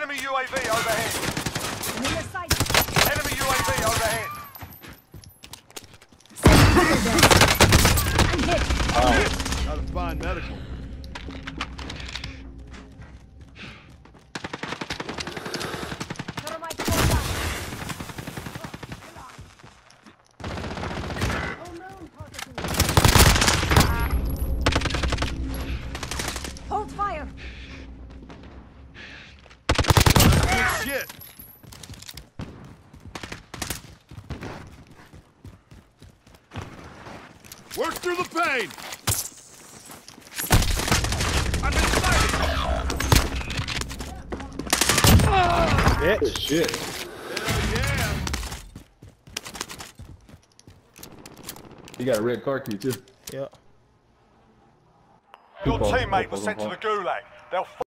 Enemy UAV overhead. Near sight. Enemy UAV overhead. I'm hit. Gotta find medical. Thermite contact. Oh no, targeting. Hold fire. Good shit. Work through the pain. I'm inside. Good shit. Hell yeah. You got a red car key too. Yeah. Your Football, teammate was football, sent to the gulag. They'll